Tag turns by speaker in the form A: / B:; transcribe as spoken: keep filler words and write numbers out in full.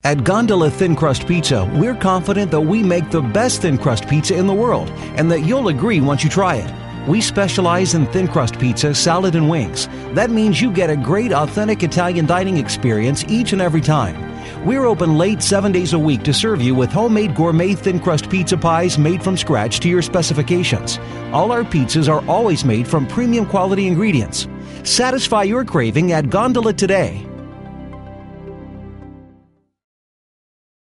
A: At Gondola Thin Crust Pizza, we're confident that we make the best thin crust pizza in the world and that you'll agree once you try it. We specialize in thin crust pizza, salad, and wings. That means you get a great, authentic Italian dining experience each and every time. We're open late seven days a week to serve you with homemade gourmet thin crust pizza pies made from scratch to your specifications. All our pizzas are always made from premium quality ingredients. Satisfy your craving at Gondola today.